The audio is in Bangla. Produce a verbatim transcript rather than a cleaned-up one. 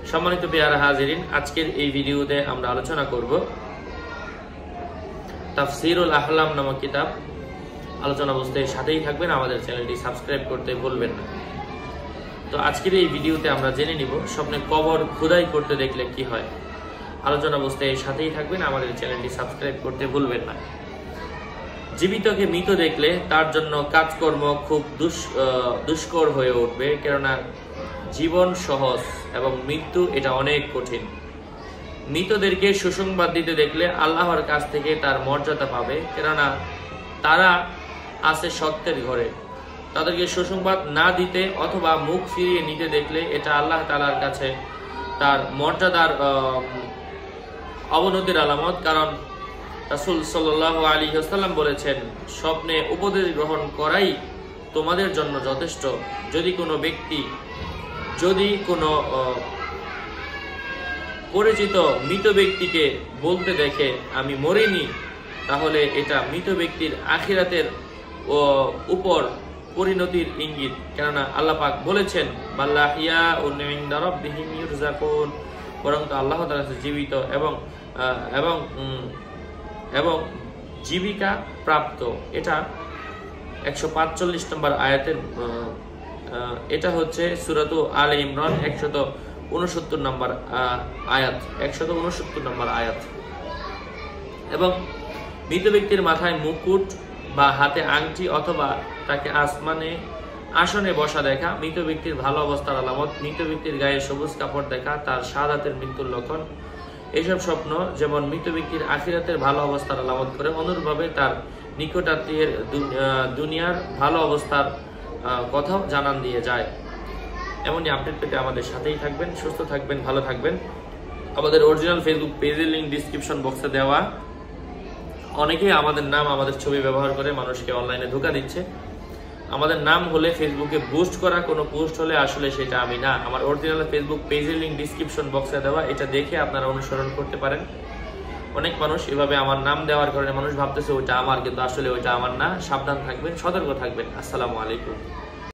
সম্মানিত পেয়ারা হাজিরিন, আজকের এই ভিডিওতে আমরা আলোচনা করব তাফসীরুল আহলাম নামক কিতাব। আলোচনা অবস্থায় সাথেই থাকবেন, আমাদের চ্যানেলটি সাবস্ক্রাইব করতে ভুলবেন না। তো আজকের এই ভিডিওতে আমরা জেনে নিব স্বপ্নে কবর খোদাই করতে দেখলে কি হয়। আলোচনা অবস্থায় সাথেই থাকবেন, আমাদের চ্যানেলটি সাবস্ক্রাইব করতে ভুলবেন না। জীবিতকে মৃত দেখলে তার জন্য কাজকর্ম খুব দুষ্কর হয়ে উঠবে, কেননা জীবন সহজ এবং মৃত্যু এটা অনেক কঠিন। মৃতদেরকে সুসংবাদ দিতে দেখলে আল্লাহর কাছ থেকে তার মর্যাদা পাবে, কেননা তারা আছে সত্যের ঘরে। তাদেরকে সুসংবাদ না দিতে অথবা মুখ ফিরিয়ে নিতে দেখলে এটা আল্লাহ তাআলার কাছে তার মর্যাদার অবনতির আলামত। কারণ রাসূল সাল্লাল্লাহু আলাইহি ওয়াসাল্লাম বলেছেন, স্বপ্নে উপদেশ গ্রহণ করাই তোমাদের জন্য যথেষ্ট। যদি কোনো ব্যক্তি যদি কোনো পরিচিত মৃত ব্যক্তিকে বলতে দেখে আমি মরিনি, তাহলে এটা মৃত ব্যক্তির আখিরাতের উপর পরিণতির ইঙ্গিত। কেননা আল্লাহ পাক বলেছেন, বাল্লাহিয়া ইনদা রাব্বিহিম ইরযাকুন, বরং তো আল্লাহ তাআলা জীবিত এবং এবং এবং জীবিকা প্রাপ্ত। এটা একশো পাঁচচল্লিশ নম্বর আয়াতের, এটা হচ্ছে সূরাত আলে ইমরান একশত উনসত্তর নম্বর আয়াত একশত উনসত্তর নম্বর আয়াত। এবং মৃত ব্যক্তির মাথায় মুকুট বা হাতে আংটি অথবা তাকে আসমানে আসনে বসা দেখা মৃত ব্যক্তির ভালো অবস্থার আলামত। মৃত ব্যক্তির গায়ে সবুজ কাপড় দেখা তার শাহাদাতের মৃত্যুর লক্ষণ। এইসব স্বপ্ন যেমন মৃত ব্যক্তির আখিরাতের ভালো অবস্থার আলামত করে, অনুরূপভাবে তার নিকটাত্মীয়ের দুনিয়ার ভালো অবস্থার কথাও জানান দিয়ে যায়। এমনই আপডেট পেতে আমাদের সাথেই থাকবেন। সুস্থ থাকবেন, ভালো থাকবেন। আমাদের অরিজিনাল ফেসবুক পেজের লিঙ্ক ডিসক্রিপশন বক্সে দেওয়া। অনেকেই আমাদের নাম আমাদের ছবি ব্যবহার করে মানুষকে অনলাইনে ধোঁকা দিচ্ছে। আমাদের নাম হলে ফেসবুকে বুস্ট করা কোনো পোস্ট হলে আসলে সেটা আমি না। আমার অরিজিনাল ফেসবুক পেজের লিঙ্ক ডিসক্রিপশন বক্সে দেওয়া, এটা দেখে আপনারা অনুসরণ করতে পারেন। অনেক মানুষ এভাবে আমার নাম দেওয়ার কারণে মানুষ ভাবতেছে ওইটা আমার, কিন্তু আসলে ওইটা আমার না। সাবধান থাকবেন, সতর্ক থাকবেন। আসসালামু আলাইকুম।